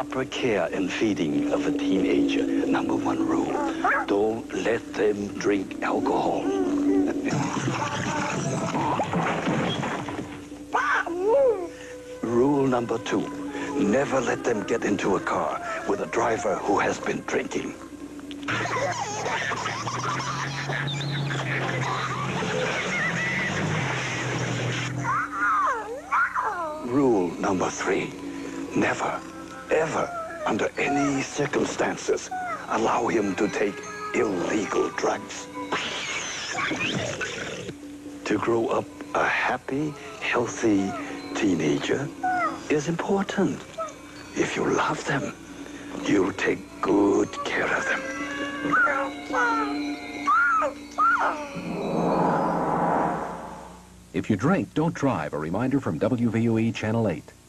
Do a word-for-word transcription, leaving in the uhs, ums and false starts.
proper care and feeding of a teenager. Number one rule, don't let them drink alcohol. Rule number two, never let them get into a car with a driver who has been drinking. Rule number three, never, ever, under any circumstances, allow him to take illegal drugs. To grow up a happy, healthy teenager is important. If you love them, you'll take good care of them. If you drink, don't drive. A reminder from W V U E Channel eight.